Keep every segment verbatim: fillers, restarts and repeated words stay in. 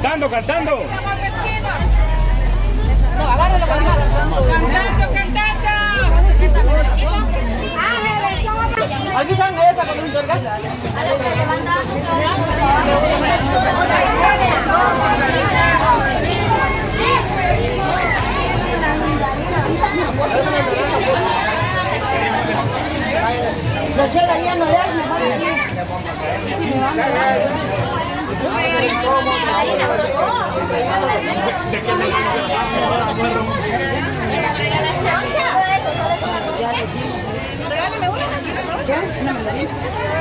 Cantando, cantando. No, agárralo con la mano. Cantando, cantando. Aquí están esa con un torga. Los chelarían no ya. Regálame una. ¿Qué? Una mandarina.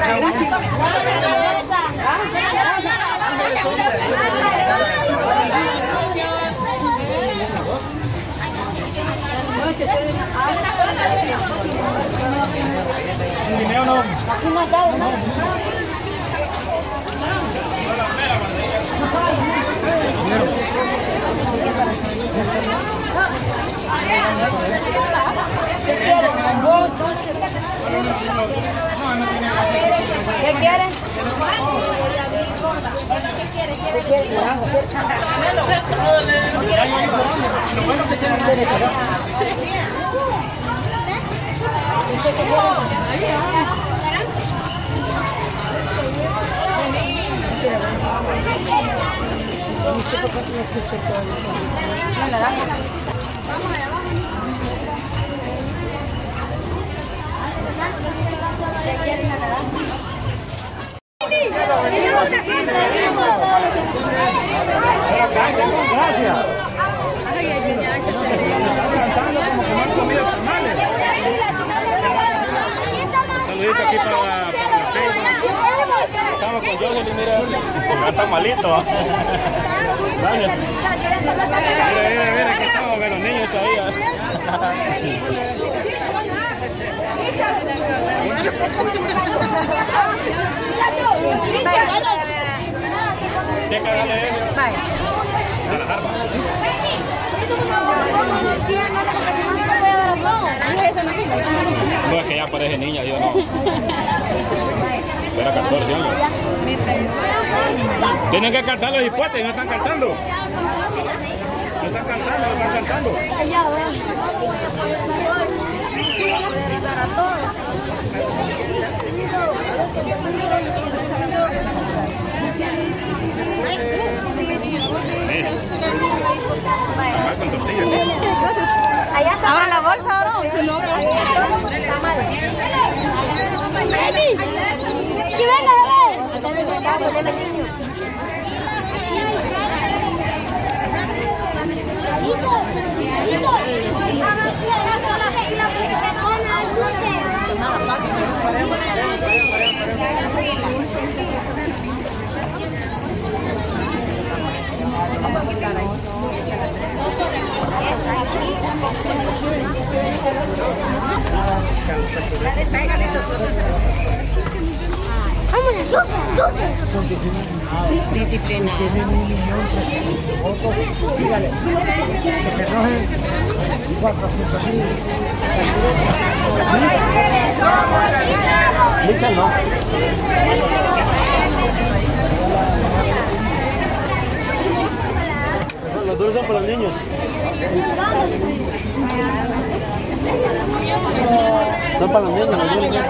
¿Dinero no? Aquí no está, ¿no? ¿Qué quieren? ¿Qué quieren? ¿Qué quieren? Vamos allá abajo. Saludito aquí para, para la cena. Estamos con Jocelyn, mira, está malito. Dale. Mira, mira, mira, aquí estamos con los niños todavía. ¿Qué cagale es? A la arma. No, es que ya parece niña, yo no. Era catorce años. Tienen que cantar los hipotes, no están cantando. No están cantando, no están cantando. Ahora la bolsa, ahora, si no, está mal. ¡Baby! ¡Que venga, bebé! Disciplina. Los dulces son para los niños. Son para los niños, los dulces son para los niños.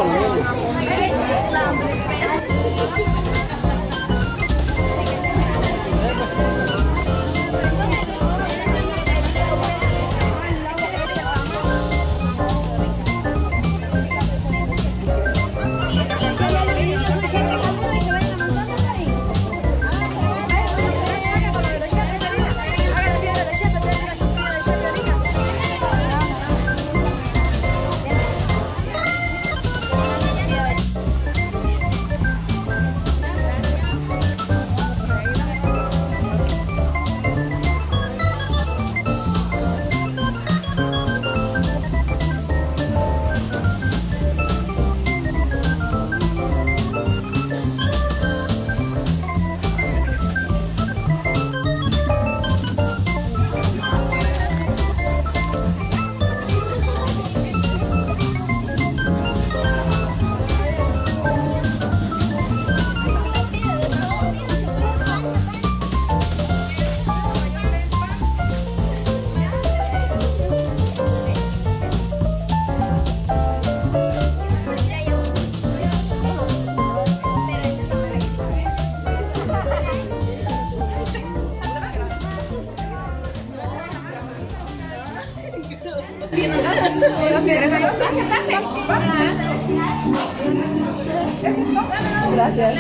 Gracias.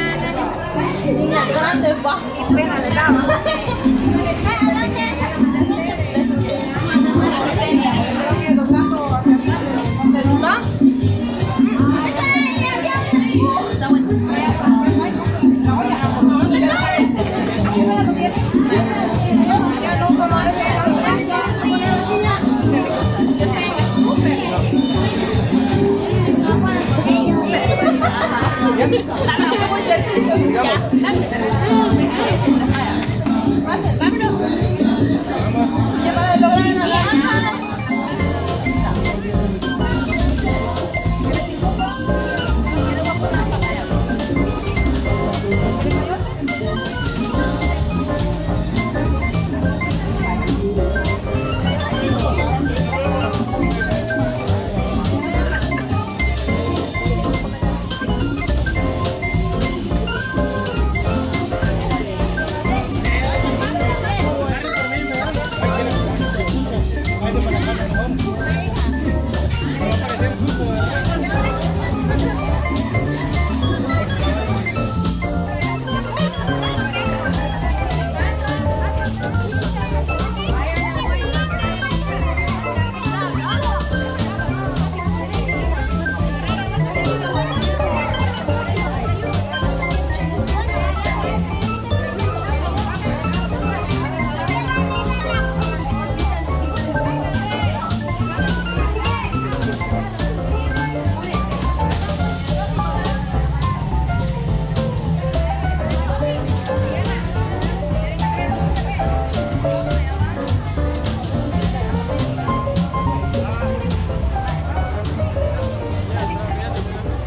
Niña grande, va. Espera, le daba.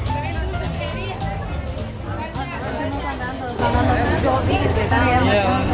Yeah.